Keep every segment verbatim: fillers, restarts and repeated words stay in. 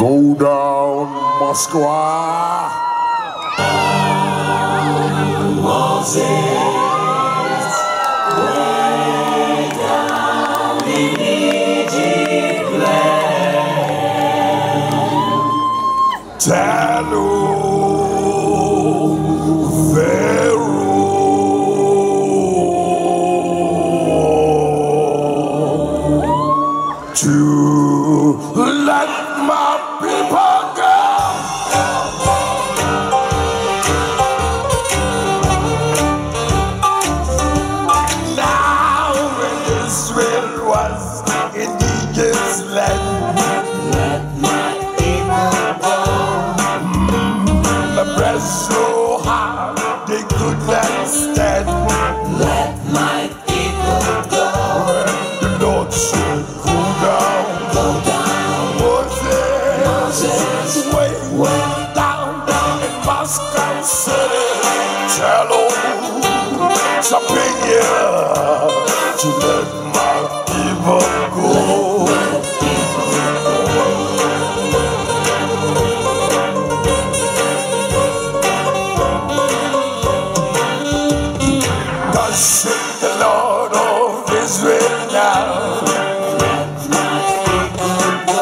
Go down, Moscow. Moses, way down in Egypt land. Talo, Pharaoh, to let my people go. Now when Israel was in Egypt's land, Let my people go. the breast so hard they could not stand. Let my people go. The Lord said, go down, Go down, Moses, Moses, way, way down, down in Moscow City. Tell them something here to let my people go. Thus said the Lord of Israel now. Let my people go.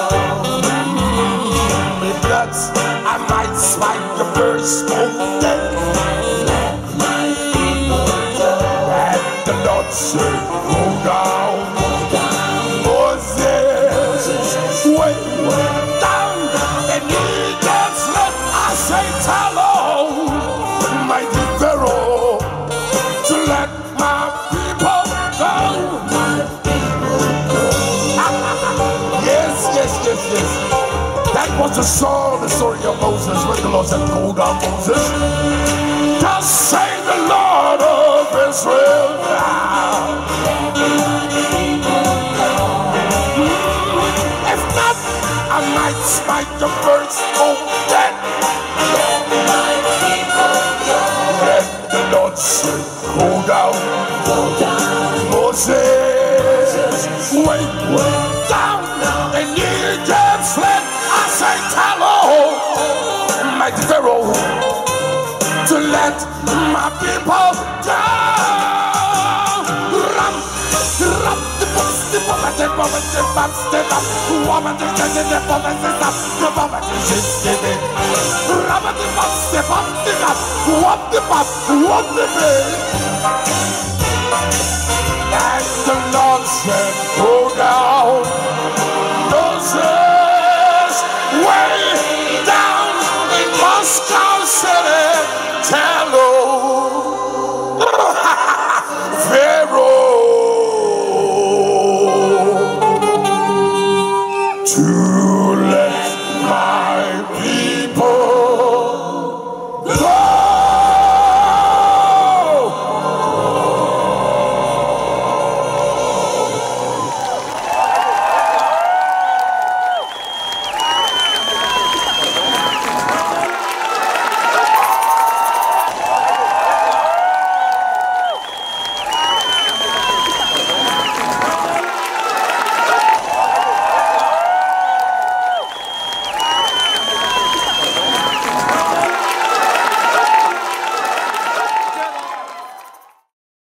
If that I might smite the first of them. Let my people go. And the Lord said, go down, Go down, Moses, way, way down, and Egypt's let I say, tell all, mighty Pharaoh, to let my people go. my people go. Yes, yes, yes, yes. That was the song, the story of Moses, when the Lord said, go down, Moses. Thus say the Lord of Israel now. If not, I might smite the first of them. Let my people go. Then the Lord said, go down, Go down, Moses, wait, wait down, and Egypt's fled. I say, tell all, mighty Pharaoh, to let my people go. Ram, ram, the bus, the bus, the bus, the bus, the bus, the woman, the bus, the bus, the bus, the woman, the bus, ram, the bus, the bus, the bus, what the bus, what the bus. And the Lord said, go